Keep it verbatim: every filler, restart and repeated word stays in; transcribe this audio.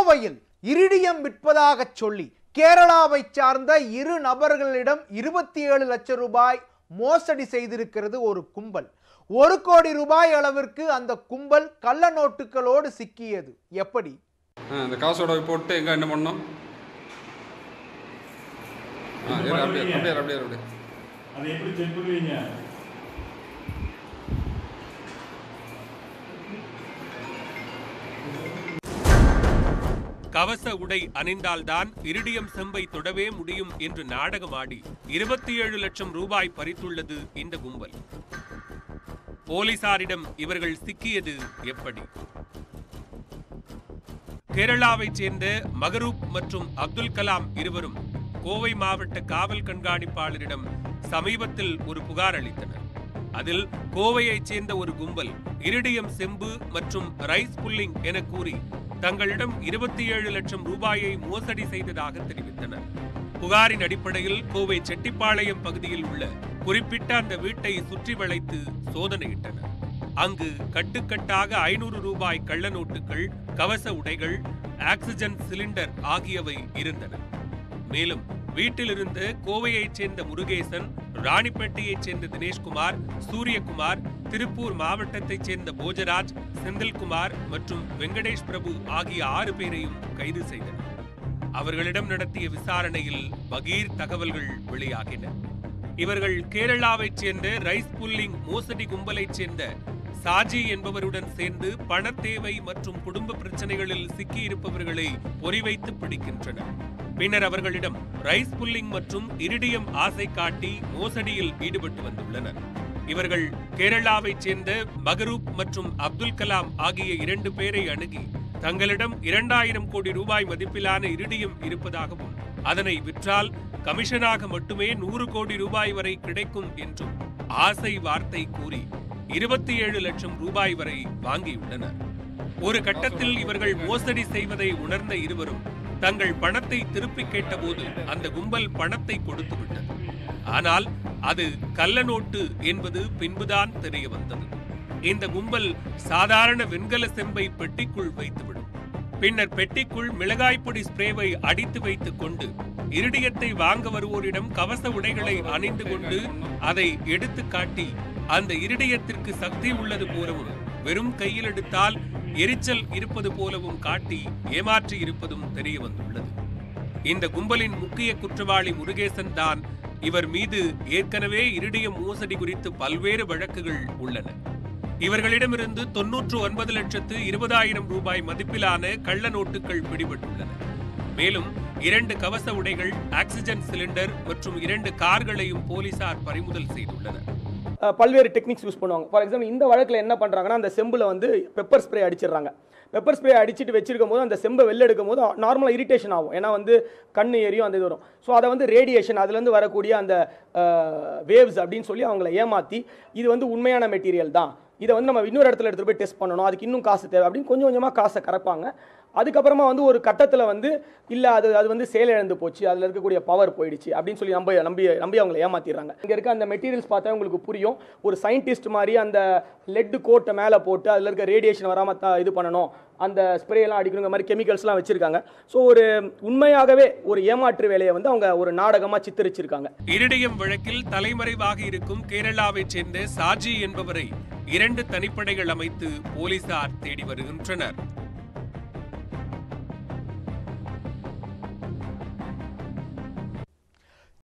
கோவையில் இரிடியம் விற்பதாக சொல்லி கேரளாவை சார்ந்த இரு நபர்களிடம் இருபத்தி ஏழு லட்சம் ரூபாய் மோசடி செய்திருக்கிறது ஒரு கும்பல். ஒரு கோடி ரூபாய் அளவிற்கு அந்த கும்பல் கள்ள நோட்டுகளோடு சிக்கியது. எப்படி அந்த காசோட போட்டு எங்க என்ன பண்ணோம்? அப்படியே அப்படியே அப்படியே அப்படியே அதை எப்படி செக் பண்ணுவீங்க? கவச உடை அணிந்தால்தான் இரிடியம் செம்பை தொடவே முடியும் என்று நாடகமாடி இருபத்தி ஏழு லட்சம் ரூபாய் பறித்துள்ளது இந்த கும்பல். போலீசாரிடம் இவர்கள் சிக்கியது எப்படி? கேரளாவைச் சேர்ந்த மகரூப் மற்றும் அப்துல் கலாம் இருவரும் கோவை மாவட்ட காவல் கண்காணிப்பாளரிடம் சமீபத்தில் ஒரு புகார் அளித்தனர். அதில் கோவையைச் சேர்ந்த ஒரு கும்பல் இரிடியம் செம்பு மற்றும் ரைஸ் புல்லிங் என கூறி தங்களிடம் இருபத்தி ஏழு லட்சம் ரூபாயை மோசடி செய்ததாக தெரிவித்தனர். புகாரின் அடிப்படையில் கோவை செட்டிப்பாளையம் பகுதியில் உள்ள குறிப்பிட்ட அந்த வீட்டை சுற்றி வளைத்து சோதனையிட்டனர். அங்கு கட்டுக்கட்டாக ஐநூறு ரூபாய் கள்ள நோட்டுகள், கவச உடைகள், ஆக்சிஜன் சிலிண்டர் ஆகியவை இருந்தன. மேலும் வீட்டிலிருந்து கோவையைச் சேர்ந்த முருகேசன், ராணிப்பேட்டையைச் சேர்ந்த தினேஷ்குமார், சூரியகுமார், திருப்பூர் மாவட்டத்தைச் சேர்ந்த போஜராஜ், செந்தில்குமார் மற்றும் வெங்கடேஷ் பிரபு ஆகிய ஆறு பேரையும் கைது செய்தனர். அவர்களிடம் நடத்திய விசாரணையில் பகீர் தகவல்கள் வெளியாகின. இவர்கள் கேரளாவைச் சேர்ந்த ரைஸ் புல்லிங் மோசடி கும்பலைச் சேர்ந்த சாஜி என்பவருடன் சேர்ந்து பணத்தேவை மற்றும் குடும்ப பிரச்சனைகளில் சிக்கியிருப்பவர்களை பொறிவைத்து பிடிக்கின்றனர். பின்னர் அவர்களிடம் ரைஸ் புல்லிங் மற்றும் இரிடியம் ஆசை காட்டி மோசடியில் ஈடுபட்டு வந்துள்ளனர். இவர்கள் கேரளாவைச் சேர்ந்த மகரூப் மற்றும் அப்துல் கலாம் ஆகிய இரண்டு பேரை அணுகி தங்களிடம் இரண்டாயிரம் கோடி ரூபாய் மதிப்பிலான இரிடியம் இருப்பதாகவும் அதனை விற்றால் கமிஷனாக மட்டுமே நூறு கோடி ரூபாய் வரை கிடைக்கும் என்றும் ஆசை வார்த்தை கூறி இருபத்தி ஏழு லட்சம் ரூபாய் வரை வாங்கியுள்ளனர். ஒரு கட்டத்தில் இவர்கள் மோசடி செய்வதை உணர்ந்த இருவரும் தங்கள் பணத்தை திருப்பி கேட்டபோது அந்த கும்பல் பணத்தை கொடுத்து விட்டது. ஆனால் அது கள்ள நோட்டு என்பது பின்புதான் தெரிய வந்தது. இந்த கும்பல் சாதாரண வெண்கல செம்பை பெட்டிக்குள் வைத்துவிடும். பின்னர் பெட்டிக்குள் மிளகாய்ப்பொடி ஸ்ப்ரேவை அடித்து வைத்துக் கொண்டு இரிடியத்தை வாங்க வருவோரிடம் கவச உடைகளை அணிந்து கொண்டு அதை எடுத்து காட்டி அந்த இரிடியத்திற்கு சக்தி உள்ளது போலவும் வெறும் கையில் எடுத்தால் எரிச்சல் இருப்பது போலவும் காட்டி ஏமாற்றி இருப்பதும் தெரிய வந்துள்ளது. இந்த கும்பலின் முக்கிய குற்றவாளி முருகேசன் தான். இவர் மீது ஏற்கனவே இரிடியம் மோசடி குறித்து பல்வேறு வழக்குகள் உள்ளன. இவர்களிடமிருந்து தொன்னூற்று ஒன்பது லட்சத்து இருபதாயிரம் ரூபாய் மதிப்பிலான கள்ள நோட்டுகள் பிடிபட்டுள்ளன. மேலும் இரண்டு கவச உடைகள், ஆக்சிஜன் சிலிண்டர் மற்றும் இரண்டு கார்களையும் போலீசார் பறிமுதல் செய்துள்ளனர். பல்வேறு டெக்னிக்ஸ் யூஸ் பண்ணுவாங்க. ஃபார் எக்ஸாம்பிள் இந்த வழக்கில் என்ன பண்ணுறாங்கன்னா, அந்த செம்பில் வந்து பெப்பர் ஸ்ப்ரே அடிச்சிடுறாங்க. பெப்பர் ஸ்ப்ரே அடிச்சுட்டு வச்சிருக்கும் போது அந்த செம்பை வெளில எடுக்கும் போது நார்மலாக இரிட்டேஷன் ஆகும். ஏன்னா வந்து கண் எரியும், அந்த இது வரும். ஸோ அதை வந்து ரேடியேஷன், அதுலேருந்து வரக்கூடிய அந்த வேவ்ஸ் அப்படின்னு சொல்லி அவங்கள ஏமாற்றி இது வந்து உண்மையான மெட்டீரியல் தான், இதை வந்து நம்ம இன்னொரு இடத்துல எடுத்துகிட்டு போய் டெஸ்ட் பண்ணணும், அதுக்கு இன்னும் காசு தேவை அப்படின்னு கொஞ்சம் கொஞ்சமாக காசை கறப்பாங்க. அதுக்கப்புறமா வந்து ஒரு கட்டத்தில் வந்து இல்லை அது அது வந்து செயலிழந்து போச்சு, அதில் இருக்கக்கூடிய பவர் போயிடுச்சு அப்படின்னு சொல்லி நம்ப நம்பி நம்பி அவங்களை ஏமாற்றிடுறாங்க. இங்கே இருக்க அந்த மெட்டீரியல்ஸ் பார்த்தா உங்களுக்கு புரியும். ஒரு சயின்டிஸ்ட் மாதிரி அந்த லெட்டு கோட்டை மேலே போட்டு அதில் இருக்க ரேடியேஷன் வராமல் த இது பண்ணணும், அந்த ஸ்ப்ரேலாம் அடிக்கணுங்கிற மாதிரி கெமிக்கல்ஸ்லாம் வச்சுருக்காங்க. ஸோ ஒரு உண்மையாகவே ஒரு ஏமாற்று வேலையை வந்து அவங்க ஒரு நாடகமாக சித்தரிச்சிருக்காங்க. இரிடியம் வழக்கில் தலைமறைவாக இருக்கும் கேரளாவைச் சேர்ந்த சாஜி என்பவரை இரண்டு தனிப்படைகள் அமைத்து போலீசார் தேடி வருகின்றனர்.